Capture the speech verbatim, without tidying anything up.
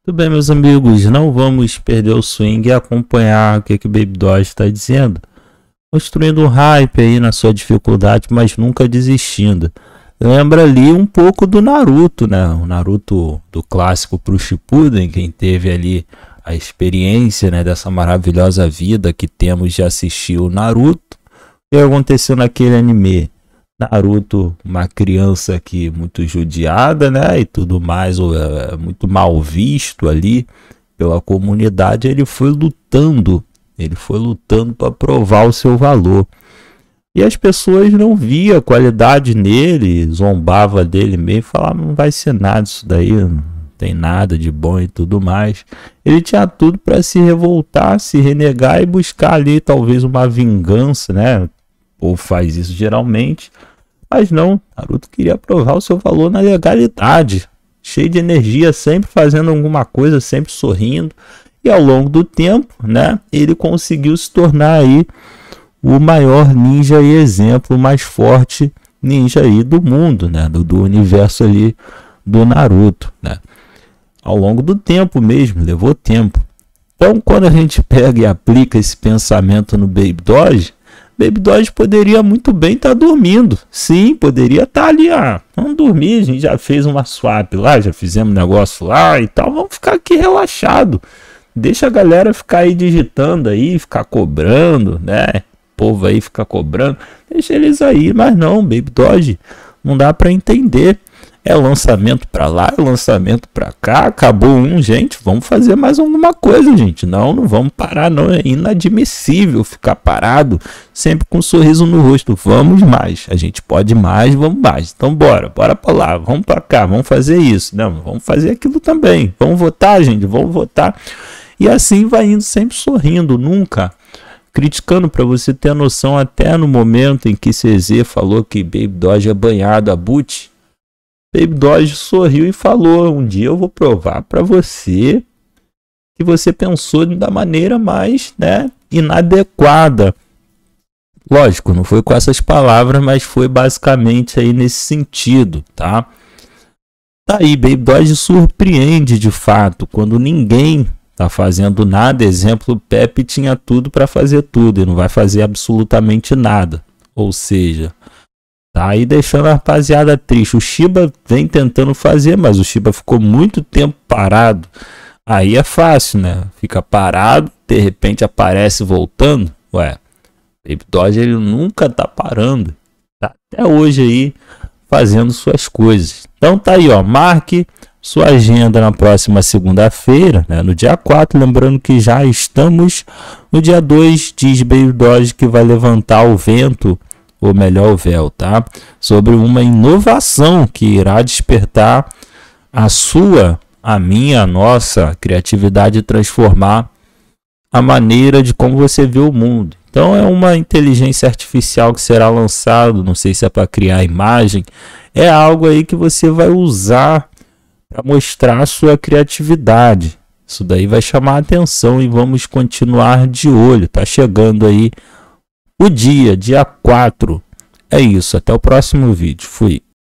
Tudo bem, meus amigos, não vamos perder o swing e acompanhar o que, que o Baby Doge está dizendo. Construindo um hype aí na sua dificuldade, mas nunca desistindo. Lembra ali um pouco do Naruto, né? O Naruto do clássico pro Shippuden, quem teve ali a experiência, né, dessa maravilhosa vida que temos de assistir o Naruto. O que aconteceu naquele anime? Naruto, uma criança aqui muito judiada, né, e tudo mais, é, muito mal visto ali pela comunidade. Ele foi lutando, ele foi lutando para provar o seu valor. E as pessoas não viam a qualidade nele, zombava dele mesmo, falava, não vai ser nada isso daí, não tem nada de bom e tudo mais. Ele tinha tudo para se revoltar, se renegar e buscar ali talvez uma vingança, né? Ou faz isso geralmente. Mas não, Naruto queria provar o seu valor na legalidade, cheio de energia, sempre fazendo alguma coisa, sempre sorrindo. E ao longo do tempo, né, ele conseguiu se tornar aí o maior ninja e exemplo mais forte ninja aí do mundo, né, do, do universo ali do Naruto, né. Ao longo do tempo mesmo, levou tempo. Então, quando a gente pega e aplica esse pensamento no Baby Doge, Baby Doge poderia muito bem estar tá dormindo. Sim, poderia estar tá ali, ah, vamos dormir, a gente já fez uma swap lá, já fizemos negócio lá e tal, vamos ficar aqui relaxado. Deixa a galera ficar aí digitando aí, ficar cobrando, né? O povo aí ficar cobrando, deixa eles aí, mas não, Baby Doge, não dá para entender. É lançamento para lá, é lançamento para cá, acabou um, gente, vamos fazer mais alguma coisa, gente. Não, não vamos parar, não, é inadmissível ficar parado, sempre com um sorriso no rosto. Vamos mais, a gente pode mais, vamos mais. Então bora, bora para lá, vamos para cá, vamos fazer isso. Não, vamos fazer aquilo também. Vamos votar, gente, vamos votar. E assim vai indo, sempre sorrindo, nunca criticando, para você ter a noção, até no momento em que C Z falou que Baby Doge é banhado a boot. Baby Doge sorriu e falou, um dia eu vou provar para você que você pensou da maneira mais, né, inadequada. Lógico, não foi com essas palavras, mas foi basicamente aí nesse sentido, tá? Tá aí, Baby Doge surpreende de fato, quando ninguém tá fazendo nada. Exemplo, o Pepe tinha tudo para fazer tudo e não vai fazer absolutamente nada. Ou seja, tá aí deixando a rapaziada triste. O Shiba vem tentando fazer, mas o Shiba ficou muito tempo parado. Aí é fácil, né? Fica parado, de repente aparece voltando. Ué, Baby Doge ele nunca tá parando. Tá até hoje aí fazendo suas coisas. Então tá aí, ó. Marque sua agenda na próxima segunda-feira, né? No dia quatro. Lembrando que já estamos no dia dois. Diz Baby Doge que vai levantar o vento, ou melhor, o véu, tá? Sobre uma inovação que irá despertar a sua, a minha, a nossa criatividade e transformar a maneira de como você vê o mundo. Então é uma inteligência artificial que será lançado, não sei se é para criar imagem, é algo aí que você vai usar para mostrar a sua criatividade. Isso daí vai chamar a atenção e vamos continuar de olho. Tá chegando aí o dia, dia quatro. É isso, até o próximo vídeo. Fui.